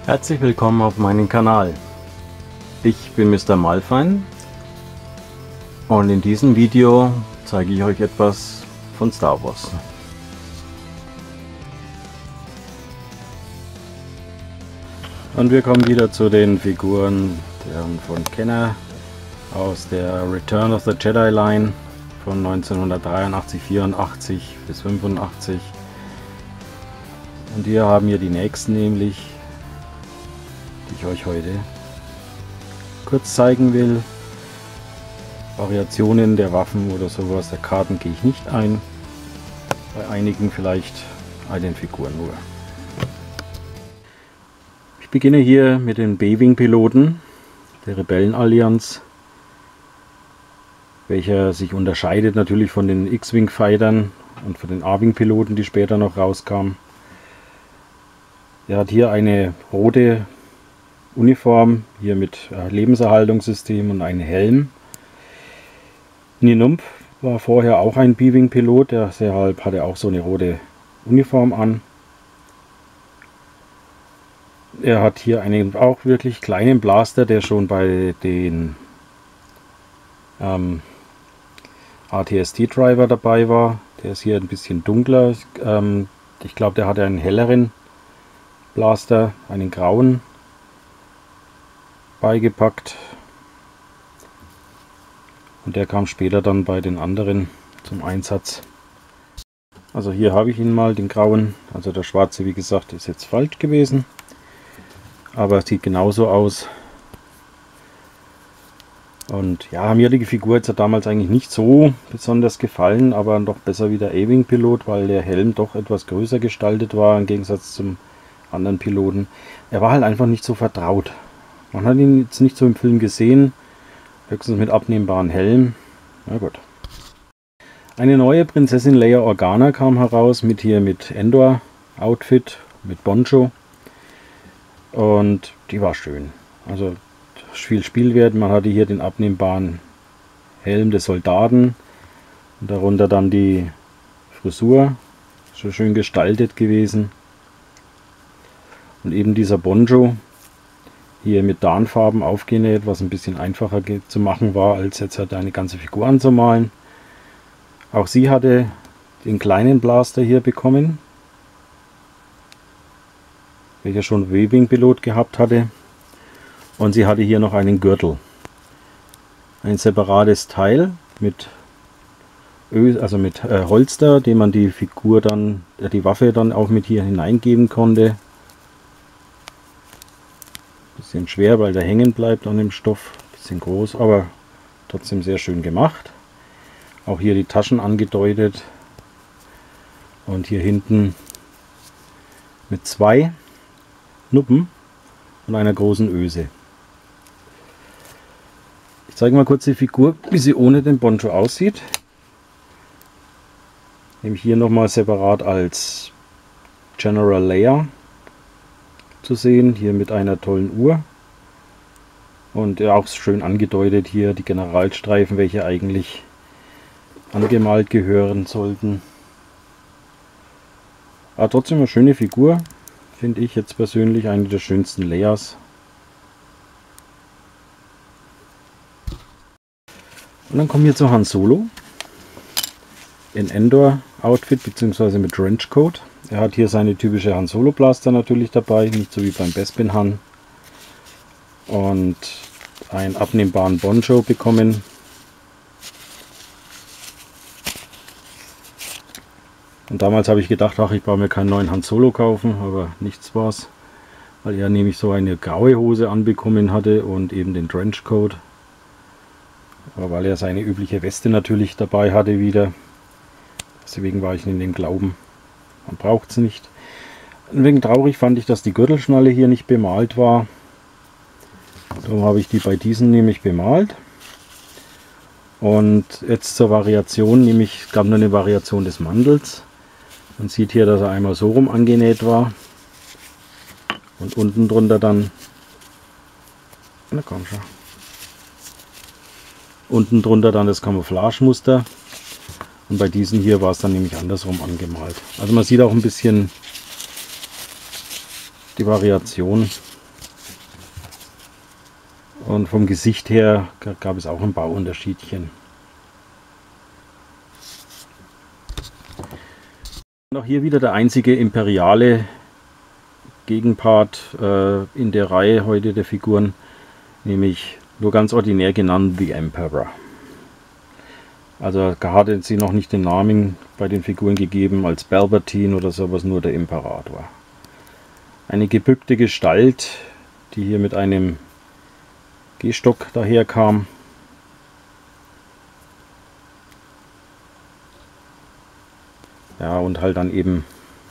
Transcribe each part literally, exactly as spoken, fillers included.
Herzlich willkommen auf meinem Kanal. Ich bin Mister Malfein und in diesem Video zeige ich euch etwas von Star Wars. Und wir kommen wieder zu den Figuren von Kenner aus der Return of the Jedi Line von neunzehnhundertdreiundachtzig, vierundachtzig bis fünfundachtzig. Und hier haben wir die nächsten, nämlich, die ich euch heute kurz zeigen will. Variationen der Waffen oder sowas, der Karten gehe ich nicht ein. Bei einigen vielleicht einen Figuren nur. Ich beginne hier mit den B-Wing-Piloten der Rebellenallianz, welcher sich unterscheidet natürlich von den X-Wing-Fightern und von den A-Wing-Piloten, die später noch rauskamen. Er hat hier eine rote Uniform, hier mit Lebenserhaltungssystem und einen Helm. Nien Nunb war vorher auch ein B-Wing-Pilot, deshalb hatte auch so eine rote Uniform an. Er hat hier einen auch wirklich kleinen Blaster, der schon bei den ähm, A T S T-Driver dabei war. Der ist hier ein bisschen dunkler. Ich, ähm, ich glaube, der hatte einen helleren Blaster, einen grauen beigepackt. Und der kam später dann bei den anderen zum Einsatz. Also hier habe ich ihn mal, den grauen. Also der schwarze, wie gesagt, ist jetzt falsch gewesen. Aber es sieht genauso aus. Und ja, mir hat die Figur jetzt damals eigentlich nicht so besonders gefallen, aber doch besser wie der A-Wing-Pilot, weil der Helm doch etwas größer gestaltet war im Gegensatz zum anderen Piloten. Er war halt einfach nicht so vertraut. Man hat ihn jetzt nicht so im Film gesehen, höchstens mit abnehmbaren Helm. Na gut. Eine neue Prinzessin Leia Organa kam heraus, mit hier mit Endor Outfit, mit Poncho. Und die war schön. Also viel Spielwert. Man hatte hier den abnehmbaren Helm des Soldaten und darunter dann die Frisur. So schön gestaltet gewesen. Und eben dieser Poncho, hier mit Tarnfarben aufgenäht, was ein bisschen einfacher zu machen war, als jetzt halt eine ganze Figur anzumalen. Auch sie hatte den kleinen Blaster hier bekommen, welcher schon B-Wing-Pilot gehabt hatte. Und sie hatte hier noch einen Gürtel. Ein separates Teil mit Öl, also mit äh, Holster, den man die Figur dann, äh, die Waffe dann auch mit hier hineingeben konnte. Bisschen schwer, weil der hängen bleibt an dem Stoff. Bisschen groß, aber trotzdem sehr schön gemacht. Auch hier die Taschen angedeutet. Und hier hinten mit zwei Nuppen und einer großen Öse. Ich zeige mal kurz die Figur, wie sie ohne den Poncho aussieht. Nämlich hier nochmal separat als General Leia zu sehen, hier mit einer tollen Uhr. Und ja, auch schön angedeutet hier die Generalstreifen, welche eigentlich angemalt gehören sollten. Aber trotzdem eine schöne Figur. Finde ich jetzt persönlich eine der schönsten Leias. Und dann kommen wir zu Han Solo. In Endor Outfit bzw. mit Trenchcoat. Er hat hier seine typische Han Solo Blaster natürlich dabei, nicht so wie beim Bespin Han. Und einen abnehmbaren Poncho bekommen. Und damals habe ich gedacht, ach, ich brauche mir keinen neuen Han Solo kaufen, aber nichts war's, weil er nämlich so eine graue Hose anbekommen hatte und eben den Trenchcoat. Aber weil er seine übliche Weste natürlich dabei hatte wieder, deswegen war ich in dem Glauben, man braucht es nicht. Ein wenig traurig fand ich, dass die Gürtelschnalle hier nicht bemalt war. Darum habe ich die bei diesen nämlich bemalt. Und jetzt zur Variation, nämlich es gab nur eine Variation des Mantels. Man sieht hier, dass er einmal so rum angenäht war und unten drunter dann, na komm schon, unten drunter dann das Camouflagemuster. Und bei diesen hier war es dann nämlich andersrum angemalt. Also man sieht auch ein bisschen die Variation Und vom Gesicht her gab es auch ein Bauunterschiedchen. Und auch hier wieder der einzige imperiale Gegenpart äh, in der Reihe heute der Figuren, nämlich nur ganz ordinär genannt The Emperor. Also hatte sie noch nicht den Namen bei den Figuren gegeben als Palpatine oder sowas, nur der Imperator. Eine gebückte Gestalt, die hier mit einem Gehstock daherkam. Ja, und halt dann eben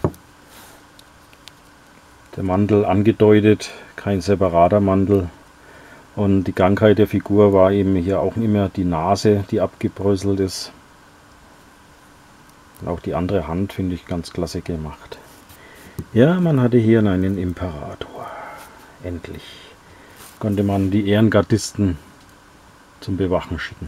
der Mantel angedeutet, kein separater Mantel. Und die Krankheit der Figur war eben hier auch immer die Nase, die abgebröselt ist. Und auch die andere Hand finde ich ganz klasse gemacht. Ja, man hatte hier einen Imperator. Endlich konnte man die Ehrengardisten zum Bewachen schicken.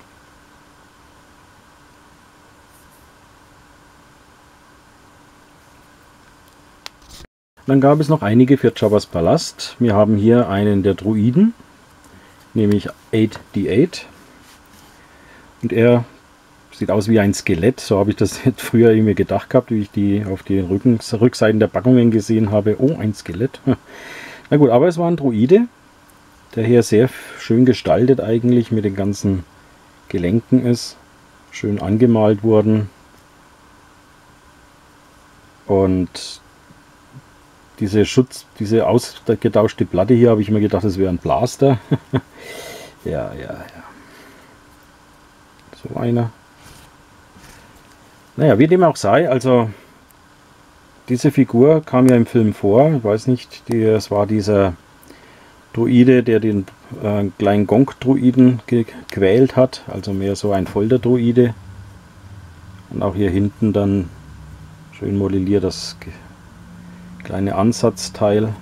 Dann gab es noch einige für Jabba's Palast. Wir haben hier einen der Druiden, nämlich acht D acht. Und er sieht aus wie ein Skelett, so habe ich das früher immer gedacht gehabt, wie ich die auf den Rücken, Rückseiten der Packungen gesehen habe. Oh, ein Skelett. Na gut, aber es war ein Druide, der hier sehr schön gestaltet eigentlich mit den ganzen Gelenken ist. Schön angemalt worden. Und diese Schutz, diese ausgetauschte Platte hier, habe ich mir gedacht, das wäre ein Blaster. Ja, ja, ja. So einer. Naja, wie dem auch sei, also diese Figur kam ja im Film vor. Ich weiß nicht, es war dieser Druide, der den äh, kleinen Gonk-Druiden gequält hat. Also mehr so ein Folterdruide. Und auch hier hinten dann schön modelliert das kleine Ansatzteil.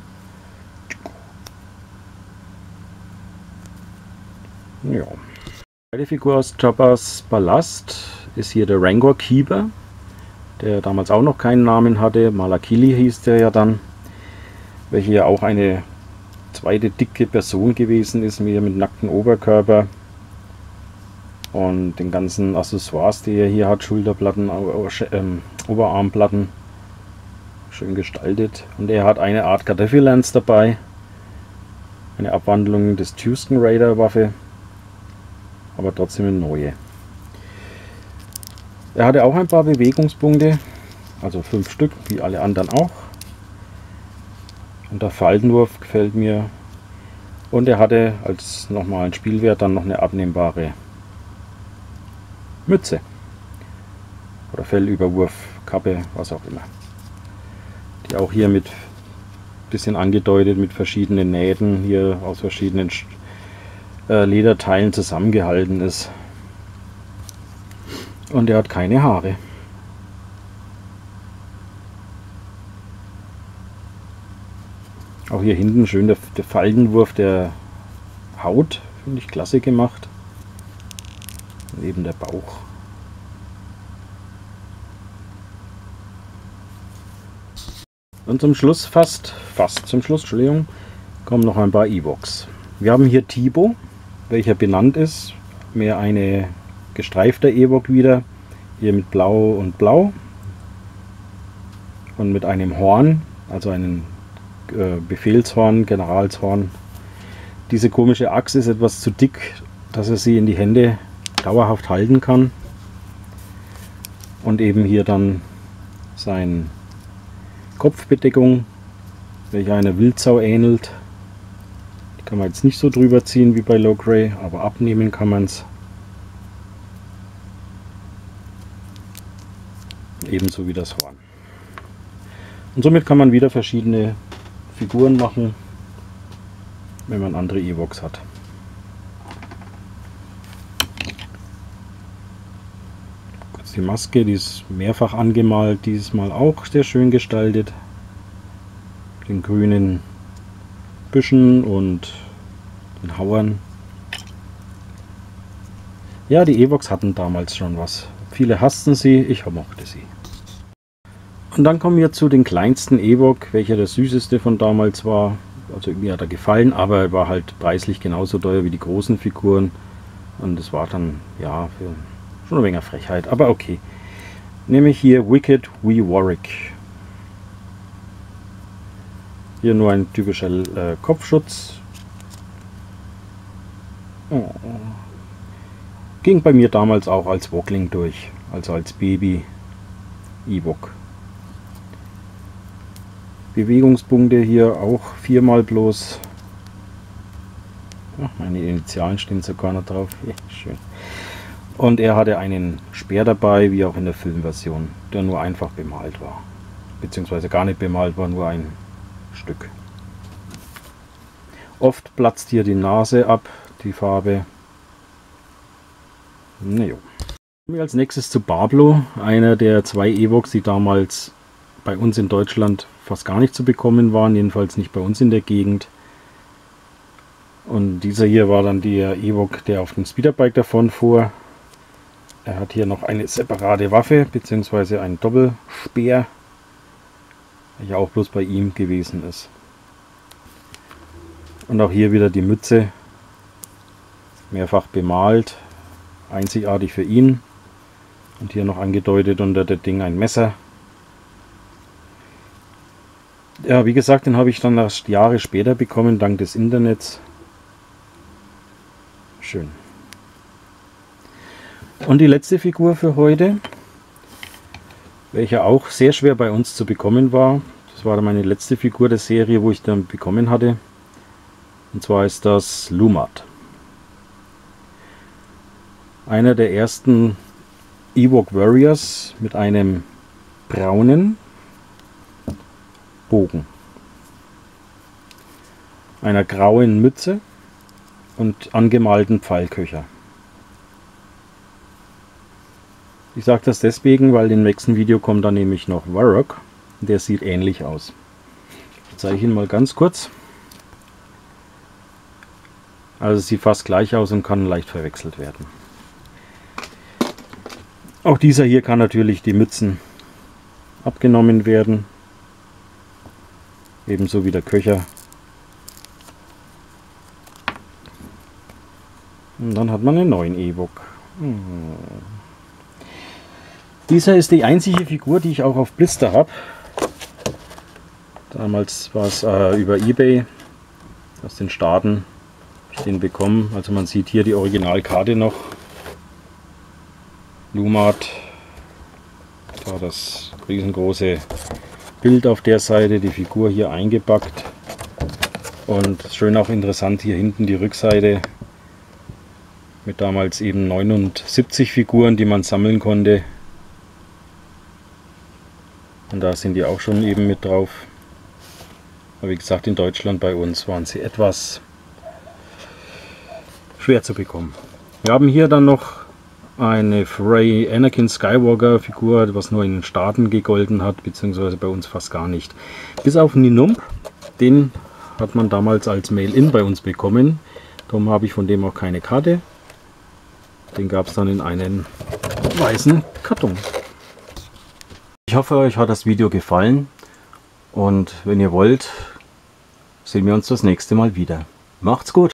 Ja. Die Figur aus Jabba's Palast ist hier der Rancor Keeper, der damals auch noch keinen Namen hatte. Malakili hieß der ja dann, welcher ja auch eine zweite dicke Person gewesen ist, mit nacktem Oberkörper und den ganzen Accessoires, die er hier hat, Schulterplatten, Oberarmplatten. Schön gestaltet. Und er hat eine Art Gaddafi-Lance dabei. Eine Abwandlung des Tusken Raider Waffe. Aber trotzdem eine neue. Er hatte auch ein paar Bewegungspunkte. Also fünf Stück, wie alle anderen auch. Und der Faltenwurf gefällt mir. Und er hatte als normalen Spielwert dann noch eine abnehmbare Mütze. Oder Fellüberwurf, Kappe, was auch immer. Die auch hier mit bisschen angedeutet mit verschiedenen Nähten hier aus verschiedenen äh, Lederteilen zusammengehalten ist. Und er hat keine Haare. Auch hier hinten schön der, der Faltenwurf der Haut, finde ich klasse gemacht. Und eben der Bauch. Und zum Schluss, fast, fast zum Schluss, Entschuldigung, kommen noch ein paar Ewoks. Wir haben hier Teebo, welcher benannt ist, mehr eine gestreifter Ewok wieder, hier mit Blau und Blau und mit einem Horn, also einem äh, Befehlshorn, Generalshorn. Diese komische Axt ist etwas zu dick, dass er sie in die Hände dauerhaft halten kann. Und eben hier dann sein Kopfbedeckung, welche einer Wildsau ähnelt. Die kann man jetzt nicht so drüber ziehen wie bei Logray, aber abnehmen kann man es. Ebenso wie das Horn. Und somit kann man wieder verschiedene Figuren machen, wenn man andere Ewoks hat. Die Maske, die ist mehrfach angemalt, dieses Mal auch sehr schön gestaltet. Den grünen Büschen und den Hauern. Ja, die Ewoks hatten damals schon was. Viele hassten sie, ich mochte sie. Und dann kommen wir zu den kleinsten Ewok, welcher der süßeste von damals war. Also mir hat er gefallen, aber er war halt preislich genauso teuer wie die großen Figuren. Und es war dann, ja, für schon ein wenig Frechheit. Aber okay. Nehme ich hier Wicked Wee Warwick. Hier nur ein typischer äh, Kopfschutz. Oh. Ging bei mir damals auch als Wockling durch. Also als Baby Ewok. Bewegungspunkte hier auch viermal bloß. Ach, meine Initialen stehen sogar noch drauf. Ja, schön. Und er hatte einen Speer dabei, wie auch in der Filmversion, der nur einfach bemalt war. Beziehungsweise gar nicht bemalt war, nur ein Stück. Oft platzt hier die Nase ab, die Farbe. Naja. Kommen wir als nächstes zu Barblo, einer der zwei Ewoks, die damals bei uns in Deutschland fast gar nicht zu bekommen waren, jedenfalls nicht bei uns in der Gegend. Und dieser hier war dann der Ewok, der auf dem Speederbike davon fuhr. Er hat hier noch eine separate Waffe, beziehungsweise einen Doppelspeer, welcher auch bloß bei ihm gewesen ist. Und auch hier wieder die Mütze, mehrfach bemalt, einzigartig für ihn. Und hier noch angedeutet unter der Ding ein Messer. Ja, wie gesagt, den habe ich dann erst Jahre später bekommen, dank des Internets. Schön. Und die letzte Figur für heute, welche auch sehr schwer bei uns zu bekommen war. Das war meine letzte Figur der Serie, wo ich dann bekommen hatte. Und zwar ist das Lumat. Einer der ersten Ewok Warriors mit einem braunen Bogen, einer grauen Mütze und angemalten Pfeilköcher. Ich sage das deswegen, weil im nächsten Video kommt dann nämlich noch Varrock. Der sieht ähnlich aus. Ich zeige ihn mal ganz kurz. Also es sieht fast gleich aus und kann leicht verwechselt werden. Auch dieser hier kann natürlich die Mützen abgenommen werden. Ebenso wie der Köcher. Und dann hat man einen neuen Ewok. Hm. Dieser ist die einzige Figur, die ich auch auf Blister habe. Damals war es äh, über eBay aus den Staaten habe ich den bekommen. Also man sieht hier die Originalkarte noch. Lumat. Da das riesengroße Bild auf der Seite, die Figur hier eingepackt. Und schön auch interessant hier hinten die Rückseite. Mit damals eben neunundsiebzig Figuren, die man sammeln konnte. Und da sind die auch schon eben mit drauf. Aber wie gesagt, in Deutschland bei uns waren sie etwas schwer zu bekommen. Wir haben hier dann noch eine Frey Anakin Skywalker Figur, was nur in den Staaten gegolten hat, beziehungsweise bei uns fast gar nicht. Bis auf Ninump, den hat man damals als Mail-In bei uns bekommen. Darum habe ich von dem auch keine Karte. Den gab es dann in einen weißen Karton. Ich hoffe, euch hat das Video gefallen und wenn ihr wollt, sehen wir uns das nächste Mal wieder. Macht's gut!